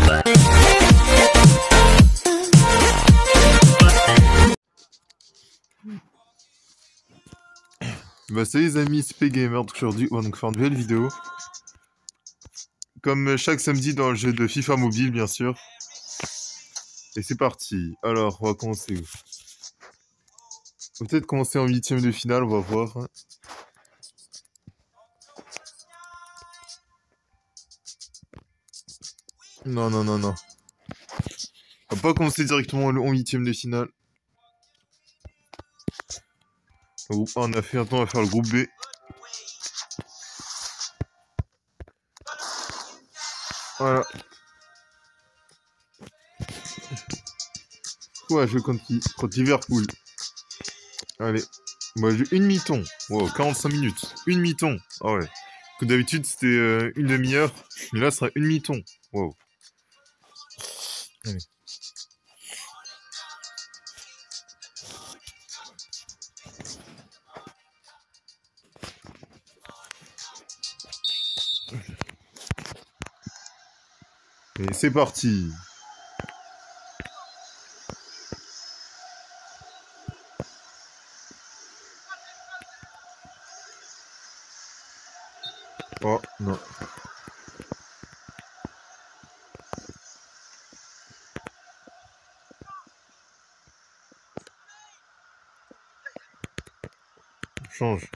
Bah salut les amis, c'est P-Gamer, aujourd'hui on va donc faire une nouvelle vidéo. Comme chaque samedi dans le jeu de FIFA Mobile bien sûr. Et c'est parti. Alors, on va commencer où? On va peut-être commencer en 8ème de finale, on va voir. Non, non, non, non. On va pas commencer directement en 8ème de finale. Le groupe A on a fait, maintenant on va faire le groupe B. Voilà. Ouais, je joue contre qui? Contre Liverpool. Allez. Moi j'ai une mi-temps. Wow, 45 minutes. Une mi-temps. Ah ouais. Comme d'habitude c'était une demi-heure. Mais là ce sera une mi-temps. Wow. Allez. Et c'est parti. Oh, non. Change.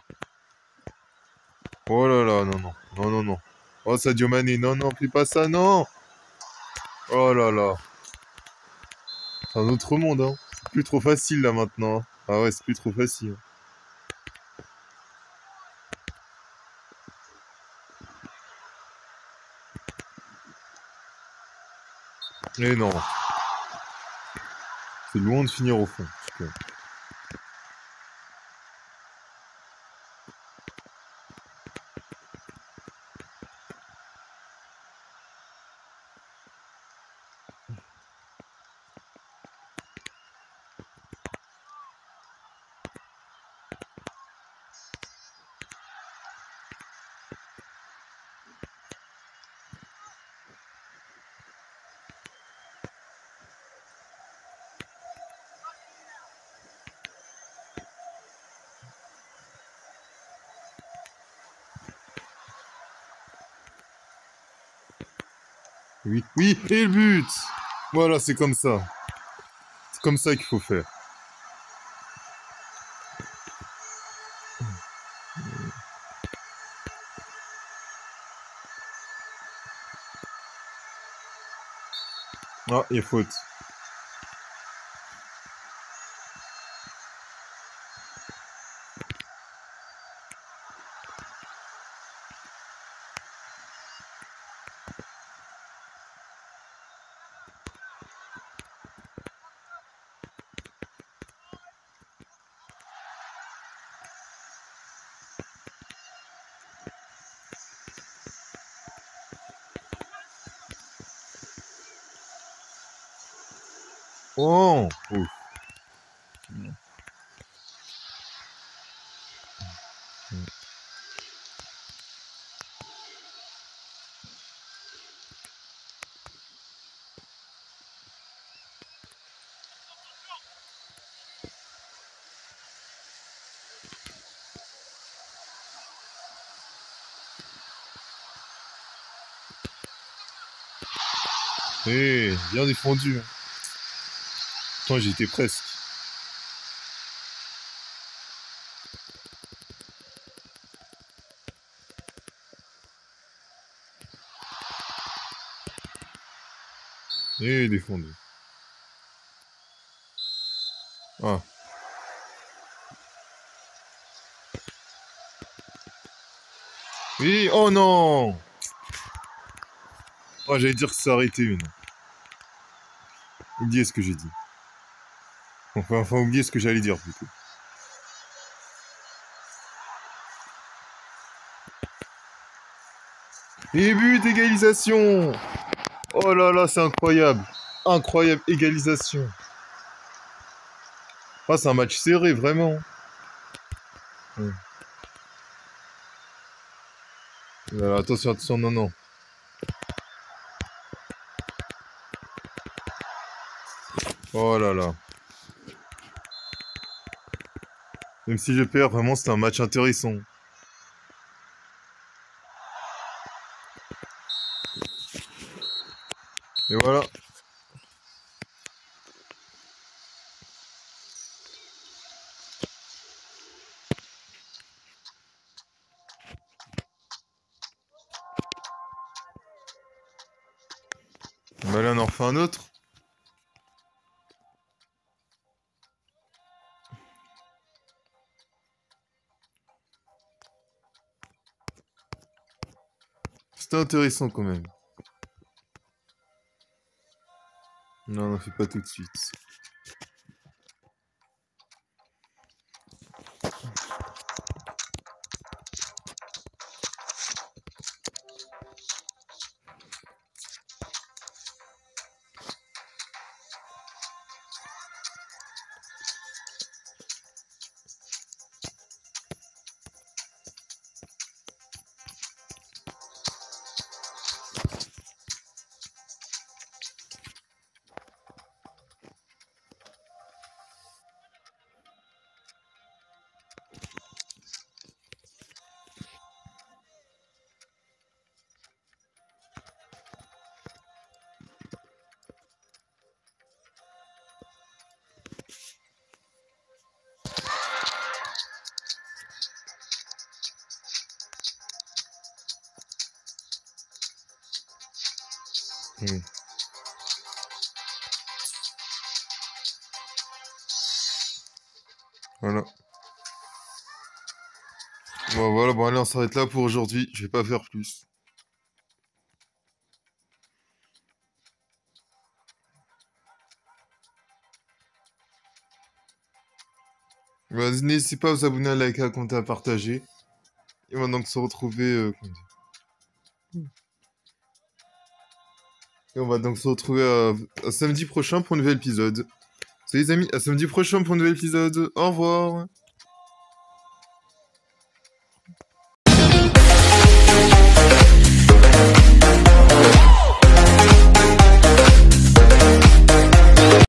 Oh là là, non, non. Non, non, non. Oh, Sadio Mané. Non, non, fais pas ça, non. Oh là là. C'est un autre monde, hein. C'est plus trop facile, là, maintenant. Hein. Ah ouais, c'est plus trop facile. Mais non. C'est loin de finir au fond. Oui, oui, et le but. Voilà, c'est comme ça. C'est comme ça qu'il faut faire. Ah, il y a faute. Oh, ouf. Eh, bien défendu. Hein. Attends, j'y étais presque. Eh, défendu. Ah. Oui, oh non. Oh, j'allais dire que ça arrêtait une. Oubliez ce que j'ai dit. Enfin, oubliez ce que j'allais dire plutôt. Et but, égalisation. Oh là là, c'est incroyable. Incroyable, égalisation. Ah, c'est un match serré, vraiment. Ouais. Attention, attention, non, non. Oh là là. Même si je perds, vraiment, c'était un match intéressant. Et voilà. Bah là, on en refait un autre. C'était intéressant quand même. Non, on n'en fait pas tout de suite. Hmm. Voilà. Bon, voilà, bon, allez, on s'arrête là pour aujourd'hui. Je vais pas faire plus. Vas-y, n'hésitez pas à vous abonner, à liker, à commenter, à partager. Et on va donc se retrouver. Et on va donc se retrouver à samedi prochain pour un nouvel épisode. Salut les amis, à samedi prochain pour un nouvel épisode. Au revoir.